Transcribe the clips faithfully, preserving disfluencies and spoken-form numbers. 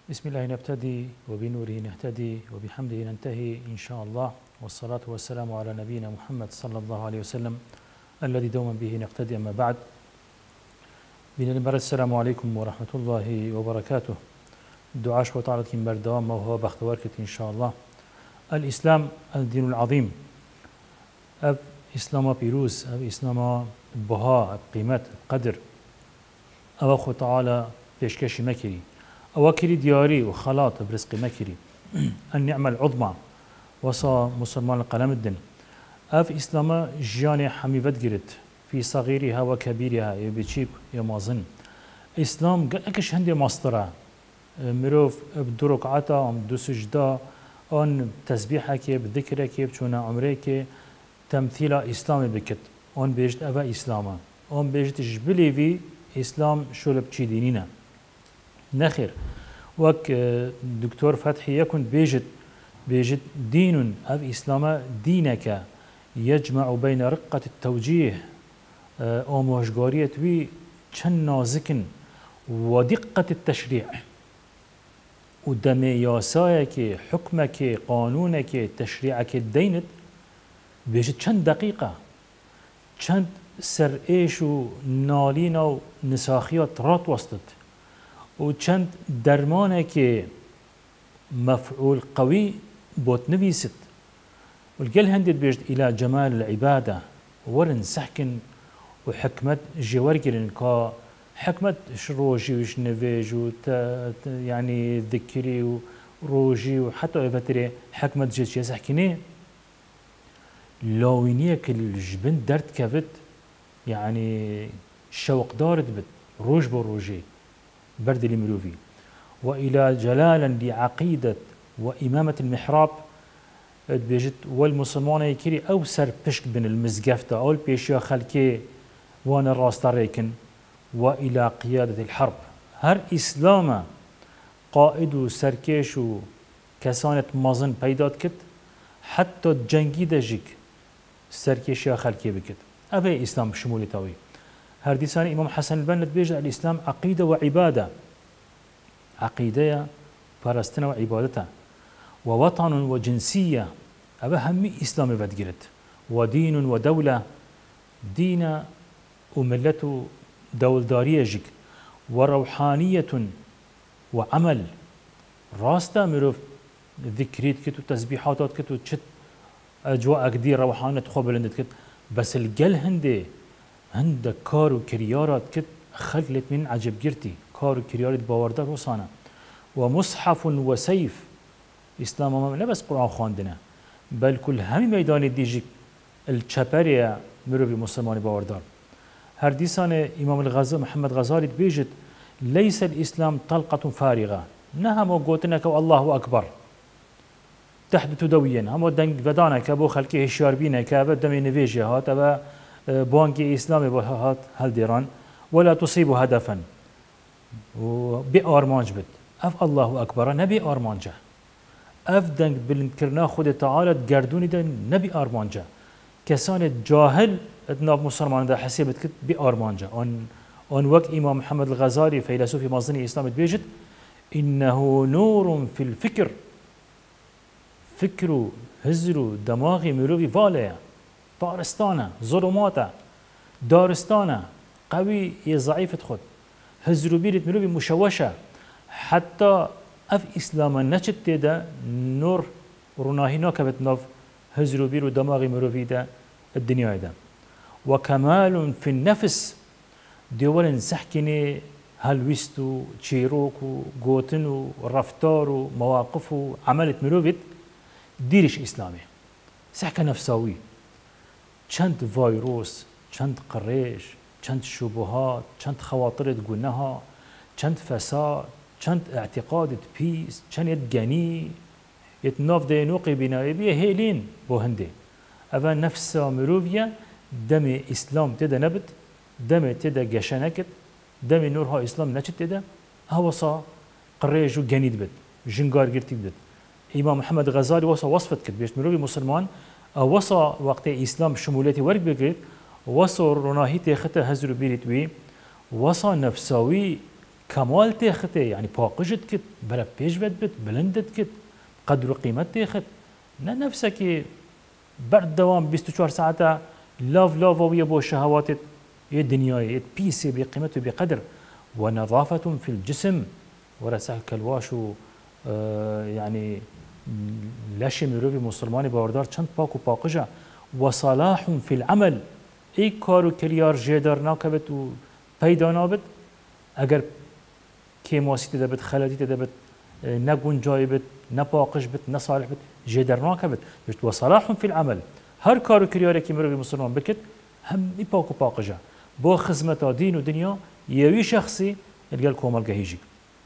بسم الله نبتدي وبنوره نهتدي وبحمده ننتهي إن شاء الله، والصلاة والسلام على نبينا محمد صلى الله عليه وسلم الذي دوما به نقتدي. أما بعد، بنا السلام عليكم ورحمة الله وبركاته. دعاش وطالت كم بردوام وهو بختواركت إن شاء الله. الإسلام الدين العظيم، أب إسلام بيروز، أب إسلام بها، أب قيمة قدر، أب أخو تعالى بيشكش مكري، أو كري دياري وخلاط برزق مكري. النعمة العظمى وصى مسلمان القلم الدين. أف إسلام جاني حميفت جرت في صغيرها وكبيرها يبتشيب يمازن. إسلام قالكش هندي مصدرة مروف بدرك عطا أم دو سجدا أن تسبيحك بذكرك بشونا عمرك تمثيل إسلام بكت. أن بيجت أفا إسلاما أن بيجت جبلي في إسلام شو بشي دينينا نخير. وك دكتور فتحي يكون بيجت بيجت دين أف إسلام دينك يجمع بين رقة التوجيه أو مهجارية وي چن نازكن ودقة التشريع ودمي ياسايك حكمك قانونك تشريعك دينت بيجت چند دقيقة چند سر ايشو نالينا نساخيات رات وسطت وچند درمانك مفعول قوي بوت نفيست. والقل هندت بيجت إلى جمال العبادة ورن سحكن وحكمة جوارجرن كا حكمة شروجي وش نفيج يعني ذكري وروجي وحتى إفتري حكمة جيش يسحكني لوينيك الجبن درت كفت يعني شوق دارت بت روج بروجي برد المروفي. وإلى جلالا لعقيدة وإمامة المحراب بيجت والمسلمان يكري أو سر بشك بن المزقفتة أو البيشيا خلكي وانا الراستريكن. وإلى قيادة الحرب هر إسلام قائد سركيش كسانة مازن بيدات كت حتى جنگي دجيك سركيشيا خلكي بكت. أبي إسلام شمولي تاوي. هر ديسان إمام حسن البنا بيجت الإسلام عقيدة وعبادة. عقيدة فرستنا وعبادته ووطن وجنسية أبا همي إسلام بدقرت ودين ودولة دين وملة دولدارية جيك وروحانية وعمل راستا مروف ذكريت كت وتسبيحات كت وتشت أجواء كدير روحانة خبل كت. بس الجل هندي هند كار وكريارات كت خلت من عجب جرتي كار وكريارات باوردار وصانا ومصحف وسيف. إسلام ما بس قرآن خواندنا بل كل هم ميدان ديجيك الشبرية مروي مسلمان باوردار. هر ديسان إمام الغزالي محمد غزالي بيجت ليس الإسلام طلقة فارغة نهم وقوتنا كو الله أكبر تحدث دويا هم دنگ ودانا كبو خلقه هشيار بينا كابا دمي نفيجي هات أبا بانكي إسلامي هات هل ديران ولا تصيب هدفا بأرمانج بت أف الله أكبر نبي أرمانجا أف دنگ بالكرنا خود تعالى تقردوني ده نبي أرمانجا كسان جاهل اتناب مسلمان ده حسيبت كت بأرمانجا. أن أن وقت إمام محمد الغزالي فيلسوف مازني إسلام بيجت إنه نور في الفكر فكرو هزرو دماغي مروي فاليا دارستانا ظلماتا دارستانا قوي ضعيف خد هزرو بيرت مروي مشوشة حتى اف اسلام نچت تدا نور روناهينا كبت نوف هزرو بيرو دماغي مروي دا الدنيا دا. وكمال في النفس دول سحكني هلويستو تشيروكو غوتنو رفتارو مواقفو عملت مروفيت ديرش إسلامي سحكة نفساوي چند فيروس چند قريش چند شبهات چند خواطر تقولناها چند فساد چند اعتقاد بيس چند يتجاني يتناف دينوقي بنائي بيه هيلين بو هندي أفا نفسا مروفيا دم إسلام تدا نبت دم تدا جشنكت دم نورها إسلام نشت تدا هو صا قريش وجنيد بد جنجار قرتي بد. إمام محمد غزالي وصى وصفت كت بيش مروي مسلمان وصى وقت إسلام شمولتي ورق بقرت وصى رناهيتي خطة هزر بيرت وي وصى نفساوي كمال تيخته يعني باقجت كت بلا بيش بد بت بلندت كت قدر وقيمة تيخت نه نفسك برد دوام بیست و چهار ساعته لاف لاف ويا بو شهوات الدنيا بيسي بقيمته بقدر ونظافة في الجسم ورسال كالواش آه يعني لاشي مروفي مسلماني باوردار چند پاک و پاقجه وصلاح في العمل ای کارو کلیار جدار ناکبت و پیدا نابد اگر کیماسی تدبت خلطی تدبت نگون جای بت نپاقش بت نصالح بت جدار ناکبت بشت وصلاح في العمل هر کارو کلیاری که مروفی مسلمان بکت هم ای پاک و پاقجه با خدمت دین و دنیا یوی شخصی الگل کومال گهیجی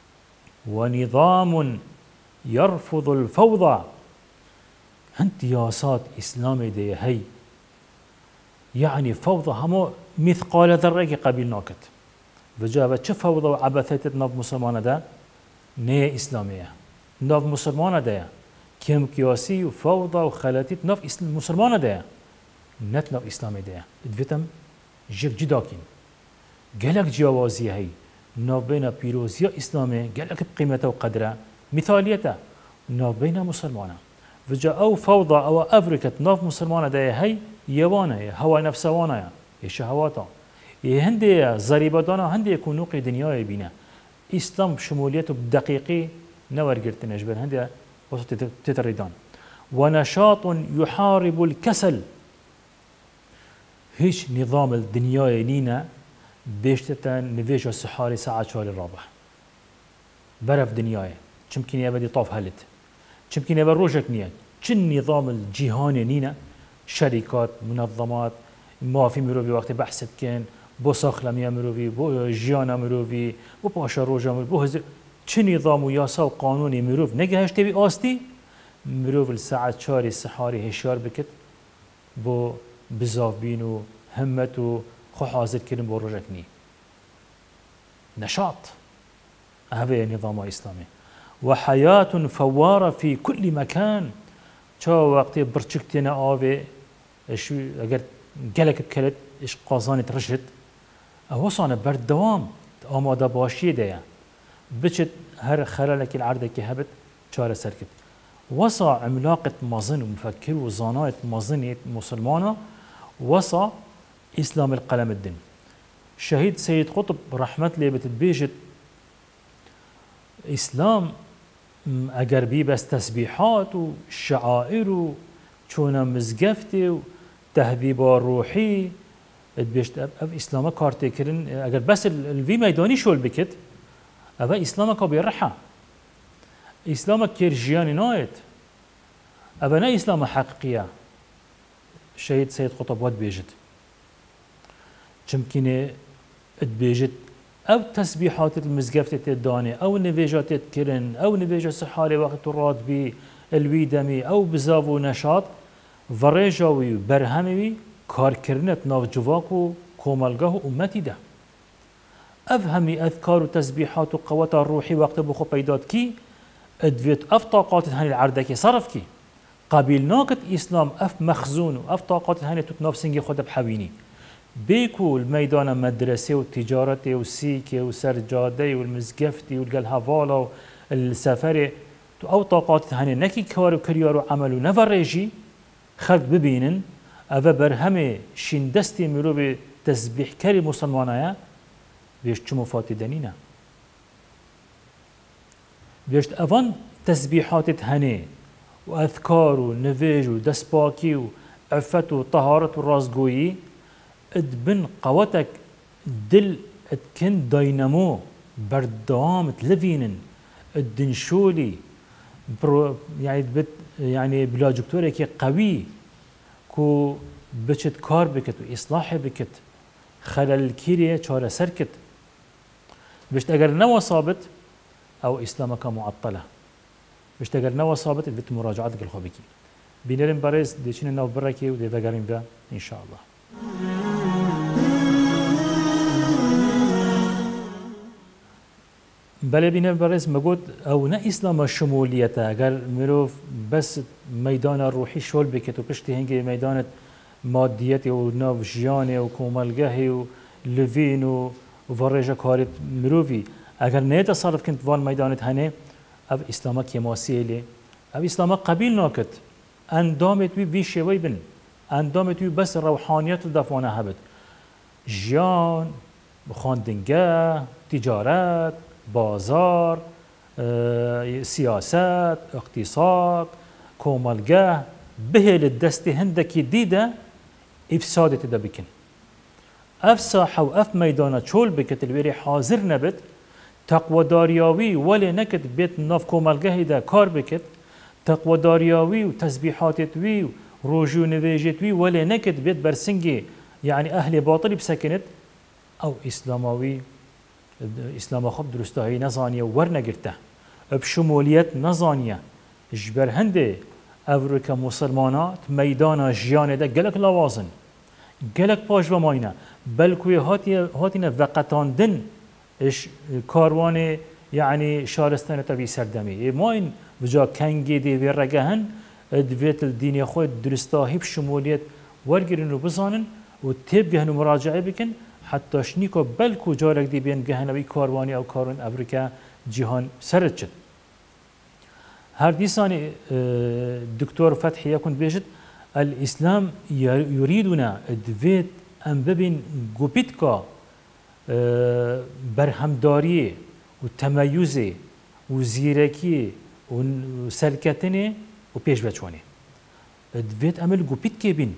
ونظام يرفض الفوضى هنت ياسات إسلامي دي هي يعني فوضى همو مثقال ذرة قبيل ناكت وجابت چه فوضى وعبثت ناف مسلمان ده نية إسلامية ناف مسلمان ده كم كياسي وفوضى وخلاتيت ناف مسلمان ده نت ناف إسلامي ده ادفتم جيك جداكين قالك جوازي هي ناف بين بيروزيا إسلامي قالك بقيمته وقدره مثاليته ناف بين مسلمانه وجا او فوضى او افريكا ناف مسلمانه ده هي يوانه هوا نفسوانه شهواتا هندي زريبدانا هندي كونوق دنيا بينا اسلام شموليته بدقيقي نورغرت نجبر هندي وسط تتردان ونشاط يحارب الكسل هيش نظام الدنيا نينا بيشتتا نفيجا سحاري ساعة شوال الرابح برف دنياي چمكن يبدي طاف هلت چمكن يبدي روجك نيا چن نظام الجهان نينا شركات منظمات ما في مروفي وقت بحثت كان بو ساخلمية مروفي بو جيانا مروفي بو باشا روجا مروفي بو هزر چه نظام وياسا وقانوني مروف نگهش تبي آستي مروف الساعة شاري سحاري هشيار بكت بو بزاف بينو همتو خو حاضر كرن بو روجك ني نشاط هذا نظام إسلامي وحياة فوارة في كل مكان شو وقت برشكتنا آوي شو أجر جلك بكلت إيش قازانة رشد أوصانا برد دوام آماده باشی ده بچت هر خلالك العرض که هبت چاره سرکت وصا عملاقة مازن ومفكر وزانات مازن مسلمانة وصا إسلام القلم الدين شهيد سيد قطب رحمة لي بتتبيجت إسلام اگر بي بس تسبيحات وشعائر وشونا مزقفتي وتهذيب روحي بيشت اف اسلام كارتي كرن اگر بس الفي ميداني شول بكت اف اسلام كا بيرحى اسلام كيرجياني نايت اف نا اسلام حقيقيه شهيد سيد قطب ود بيجت چمكينه ادبيجت او تسبيحات المزقفت تداني او نفيجات كرن او نفيجا سحاري وقت راد بي الويدمي او بزاو نشاط فريجاوي برهمي کار کردنت ناف جواک و کومالگاه امتی ده افهمی اذکار و تسبیحات و قوات روحی وقت بخو پیداد کی ادویت اف طاقات هنی العرده کی صرف کی قبیل ناکت اسلام اف مخزون و اف طاقات هنی تو ناف سنگی خود بحوینی بیکو المیدان مدرسه و تجارت و سیک و سرجاده و المزگفتی و الگل هوالا و السفر تو او طاقات هنی نکی کار و کریار و عمل و نفرجی خلق ببینن اوه برهمه شین دستی مرو به تسبیح کری مسلمانه بیشت چه مفاتی دنینه بیشت اوان تسبیحات هنه و اذکار و نویج و دستپاکی و عفت و طهارت و رازگویی ادبن قوتك دل اتكن داينامو بردوام تلفينن الدنشولي يعني بت يعني بلا دكتورك قوي كو بچت کار بکت و اصلاح بکت خلل کیریه چاره سرکت بشت اگر نوا ثابت او اسلامك معطله بشت اگر نوا ثابت بت مراجعتك الخوبكي بينرم بارز ديشين نو بركي و ديفغارين با ان شاء الله بله بینه برز مگود او نه اسلام شمولیته اگر مروف بس میدان روحی شول بکت و پشتی هنگی میدان مادیت و ناو جیان و کومالگه و لوین و ورجه کارت مروفی اگر نه تصرف كنت وان ميدانت هنه اف اسلاما كيماسيه لي اف اسلاما قبيل ناكت اندامت بي في شوي بن اندامت بي بس روحانيات الدفانه هبت جيان خاندنگه تجارت بازار سياسات اقتصاد كومالگه بهل الدست هندكي ديده افسادت دا بكن اف ساحه واف ميدانه چول بكت الويري حاضر نبت تقوى دارياوي ولا نكت بيت ناف كومالگه دا كار بكت تقوى دارياوي وتسبيحات وي روجو نويجت وي ولا نكت بيت برسنجي يعني اهل باطل بسكنت او اسلاموي اسلام خب درستهي نزانيه ورنگرته بشموليت نزانيه جبر هنده افریقا مسلمانات میدان جیان ده گلک لوازن گلک پاش و ماینه بلکوی هاتی هاتینه وقتاندن اش کاروان يعني شارستان تبي سردمي ما این وجا کنگی دی و رگهن دویت الدینی خود درستاهی بشمولیت ورگرین رو بزانن و تیب گهن و مراجعه بکن حتی شنیکو بلکو جارک دی بین گهن وی کاروانی او کارون افریقا جهان سرد شد هر دیسانی دكتور فتحي يكون بيجد الإسلام يريدنا دويت أن ببين جوبيتكا برهمداري وتميزي وزيركي وسلكتني وبيش بتشوني دويت أمل جوبيتكي بين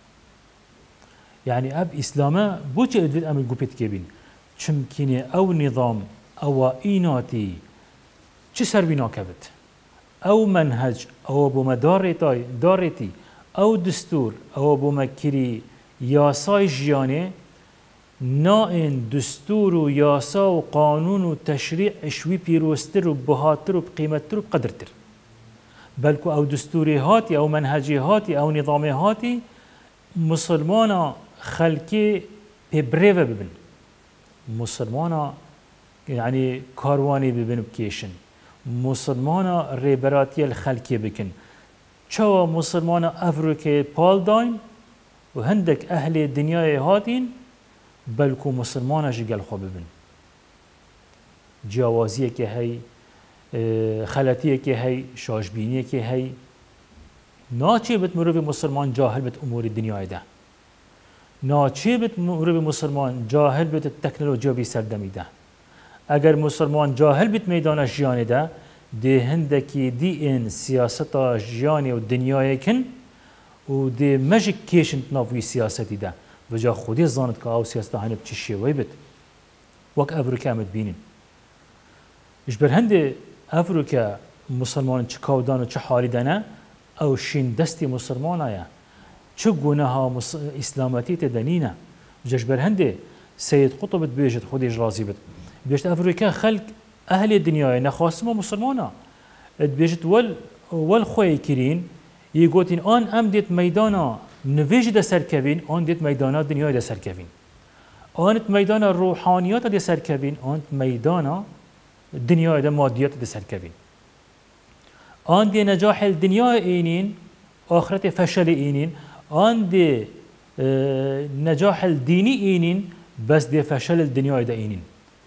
يعني أب إسلاما بوجه دويت أمل جوبيتكي بين چمكيني أو نظام أو إيناتي چه سر بنا كبت او منهج او بمدارتي دارتي او دستور او بمكري ياساي جيانه نائن دستور و ياسا و قانون و تشريع شوي بيروستر و بهاتر و بقيمتر و بقدرتر بلكو او دستوري هاتي او منهجي هاتي او نظامي هاتي مسلمانا خلقي ببريفه ببن مسلمانا يعني كارواني ببن بكيشن مسلمانا ريبراتي الخلقية بكن شو مسلمانا أفريقيا بالداين وهندك أهل الدنيا هاتين بلكو مسلمانا جيجال خو ببن جوازية كي هي خلاتية كي هي شاشبينية كي هي ناچه بت مروي مسلمان جاهل بت أمور الدنيا ده ناچه بت مروي مسلمان جاهل بت التكنولوجيا بيسردمي ده اگر مسلمان جاهل بیت میدان جیانی ده ده هندکی دی این سیاست جیانی و دنیای کن و ده مجک کشند نافوی سیاستی ده و جا خودی زاند که او سیاست هنب چی شیوی بید وک افریقا امد بینین اجبر هنده افریقا مسلمان چه کودان و چه حالی دانه او شین دستی مسلمان آیا چه گونه ها اسلامتی تدنینه اجبر هنده سید قطب بیجد خودیش راضی بید بيجت افريقيا خلق اهل الدنيا نخاسمه مسلمانا بيجت ول ول خوي كرين يقولين ان ام ديت ميدانا نويج ده سركبين ان ديت ميدانا دنيا ده سركبين ان ميدانا روحانيات ده سركبين ان ميدانا دنيا ده ماديات ده سركبين ان دي نجاح الدنيا اينين اخرت فشل اينين ان دي اه نجاح الديني اينين بس دي فشل الدنيا ده اينين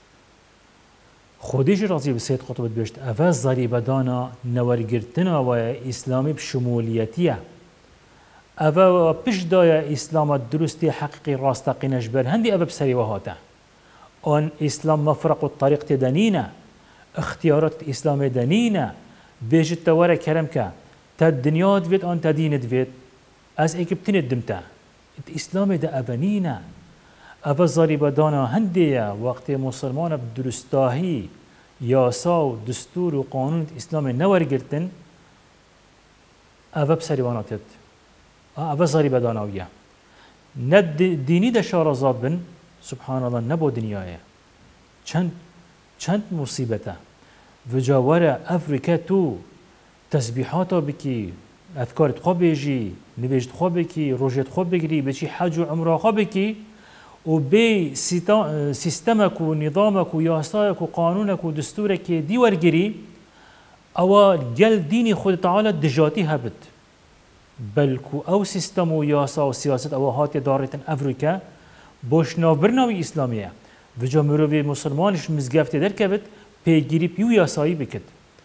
خودش راضی به سید قطب بیشت اول ضریبه دانا نورگرتنا و اسلامی بشمولیتیه اول پیش دای اسلام درستی حقیقی راستقینش بر هندی اول بسری و هاته آن اسلام مفرق الطريق تدنينا اختيارات الاسلام دنينا بيجت توارا كرم كا تا دنيا دويت آن تا دين دويت از اكبتين دمتا الاسلام دا ابنينا اول ضریبه دانا هندیه وقت مسلمان بدرستاهی یاسا و دستور و قانون اسلام نورگرتن اول بسریواناتت اول ضریبه داناویه ند دینی ده شارزاد بن سبحان الله نبو دنیاه چند چند مصیبته و جاوره افریقا تو تسبیحاتا بکی اذکارت خواب بجی نویجت خواب بکی روژت خواب بگیری بچی حج و عمره خواب بکی و بی سیستمک و نظامک و یاسایک و قانونک و دستورک دی ورگیری او گل دینی خود تعالی دجاتی هبت بلکو او سیستم و یاسا و سیاست او هاتی دارتن افریقا بوشنا برناوی اسلامیه وجا مروی مسلمانش مزگفتی در کبت پیگیری پیو یاسایی بکد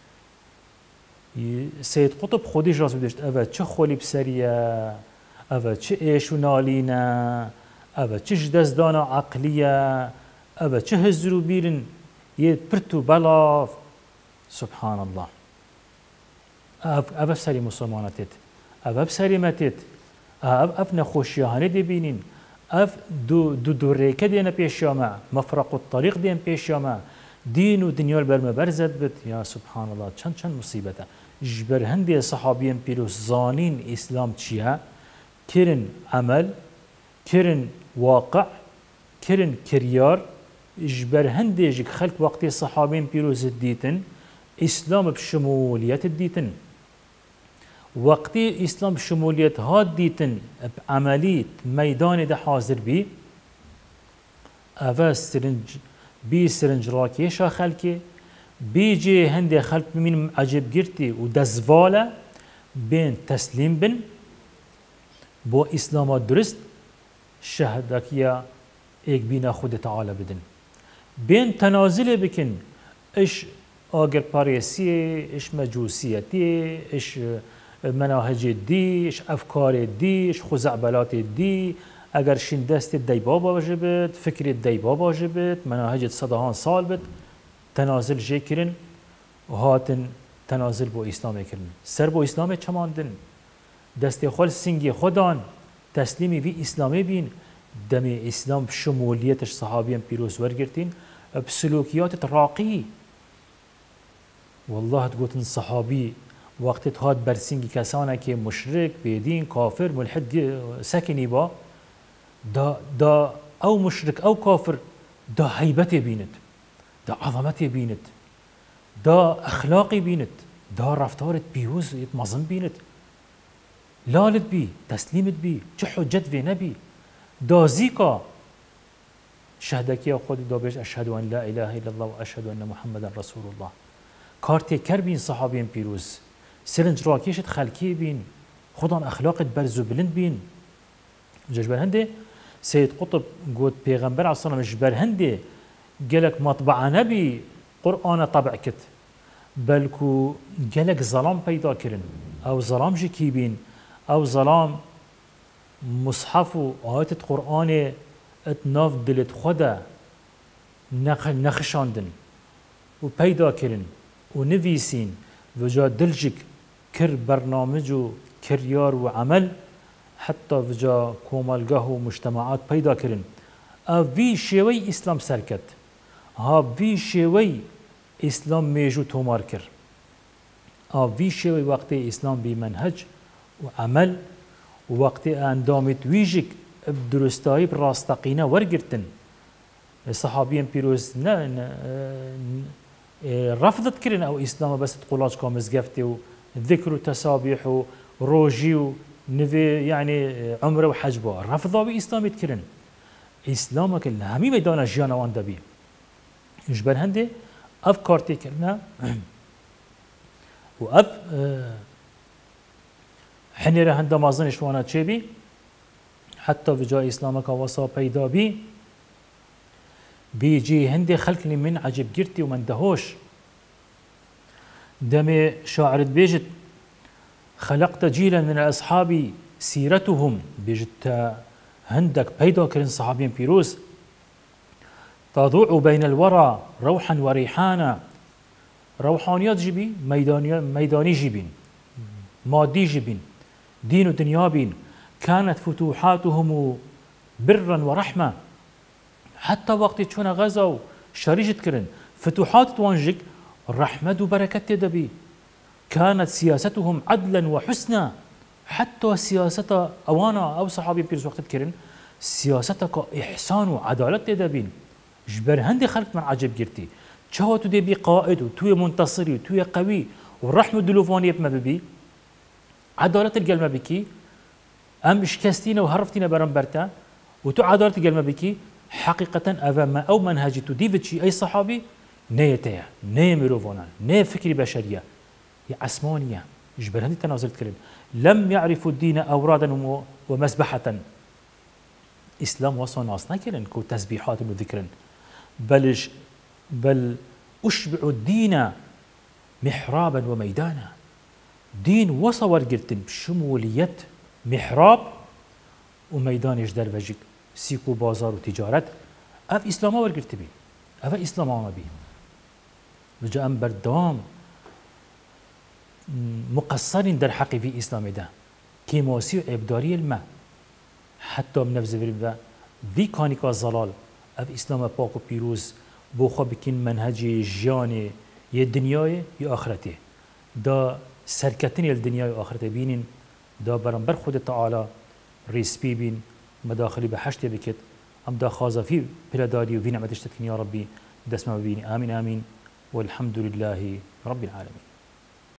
سید قطب خودش راست بدشت اوه چه خولی بسریه اوه چه ایش و نالینه اوه چه جدزدان عقلیه اوه چه هزرو بیرن یه پرتو بلاف سبحان الله اوه بسری مسلمانتت اوه بسری متت اوه نخوشیانه دی بینین اف دو دو دو ریکه دینه پیشیامه مفرق الطریق دین پیشیامه دین و دنیا برمه برزد بد یا سبحان الله چند چند مصیبته جبر هندی صحابیان پیروز زانین اسلام چیه کرن عمل کرن واقع کرن کریار جبر هندی جک خلق وقتی صحابیان پیروز دیتن اسلام بشمولیت دیتن وقتی اسلام بشمولیت ها دیتن بعملی میدان ده حاضر بی اوه سرنج بی سرنج راکیشا خلکی بی جی هندی خلق بمین عجب گرتی و دزواله بین تسلیم بن با اسلام درست شهدکیا ایک بینا خود تعالی بدن بین تنازل بکن اش آگر پاریسیه اش مجوسیتی اش مناهج دی اش افکار دی اش خزعبلات دی اگر شین دست دیبا باشه بید فکر دیبا باشه بید مناهج صداهان سال بید تنازل جه کرن و هاتن تنازل با اسلام کرن سر با اسلام چماندن دست خال سنگی خودان تسلیمی وی اسلامی بین دم اسلام شمولیتش صحابیان پیروز ورگرتین بسلوکیات راقی والله تقولن صحابي وقت هاد برسنگی کسانه که مشرک بیدین کافر ملحد سکنی با دا, دا او مشرک او کافر دا هیبت بیند دا عظمت بیند دا اخلاقی بیند دا رفتارت پیوز مظن بیند لالت بی تسلیمت بی چه حجت وی نبی دا زیکا شهدکی خود دا بیش اشهد ان لا اله الا الله و اشهد ان محمد رسول الله کارتی کر بین صحابین پیروز سرنج راکیشت خلکی بین خودان اخلاقت برزو بلند بین جبر هنده سید قطب گوت پیغمبر علیه السلام جبر هنده گلک مطبع نبی قرآن طبع کت بلکو گلک ظلام پیدا کرن او ظلام جی کی بین او ظلام مصحف و آیت قرآن اتناف دلت خدا نخشاندن و پیدا کرن و نویسین و جا دلجک کر برنامج و کریار و عمل حتی و جا کومالگاه و مجتمعات پیدا کرن وی شیوی اسلام سرکت ها وی شیوی اسلام میجو تومار کر وی شیوی وقت اسلام بی منهج و عمل و وقت اندامت ویجک بدرستایی براستقینه ورگرتن صحابیان پیروز نه رفضت كرن او اسلام بس تقولاش كوم مزقفتي وذكر وتسابيح وروجي ونفي يعني عمره وحجبه رفضوا باسلام كرن اسلامك الهمي ميدان جيانا وان دبي جبر هندي افكار تكلنا واف حنيره هند ما ظنش وانا تشبي حتى في جاي اسلامك وصا بيدا بي بيجي هندي خلقني من عجب جرتي ومن دهوش دمي شاعر بيجت خلقت جيلا من اصحابي سيرتهم بيجت هندك بيدا كرن صحابين بيروز تضوع بين الورى روحا وريحانا روحانيات جبي ميداني ميداني جبين مادي جبين دين ودنيا بين كانت فتوحاتهم برا ورحمه حتى وقت چون غزا شريجت كرن فتوحات توانجك رحمة وبركة تدبي كانت سياستهم عدلا وحسنا حتى سياسة أوانا أو صحابي بيرز وقت كرن سياستك إحسان وعدالة تدبين جبر هندي خلق من عجب جرتي شهو تدبي قائد وتوي منتصري وتوي قوي والرحمة دلوفانية بما ببي عدالة القلمة بكي أم إشكستينا وهرفتينا برنبرتا وتو عدالة القلمة بكي حقيقة أفهم أو منهجي تديفتشي أي صحابي نيتيا ني ميروفونا ني فكري بشرية هي عسمانية جبر هندي تنازلت كرن لم يعرفوا الدين أورادا ومسبحة إسلام وصل ناس نكرن كو تسبيحات وذكرن بلش بل أشبع الدين محرابا وميدانا. دين وصور قلتن بشمولية محراب وميدانش دروجك سيكو بازار وتجارت. اف اسلاما ورقرت بي اف اسلاما ما بي وجا ام بردام مقصرين در حقي في اسلام ده كيموسي وعبداري الماء حتى من نفس في كانيكا الزلال اف اسلام باك وبيروز بو خو بكين منهج جياني يا دنياي يا اخرته دا سركتني الدنيا واخرته بينين دا برنبر خود تعالى ريسبي بين مداخلي بحشت بكت ام دا خازا في بلاداري وفي نعمتش تتكن يا ربي دسما بيني امين امين والحمد لله رب العالمين.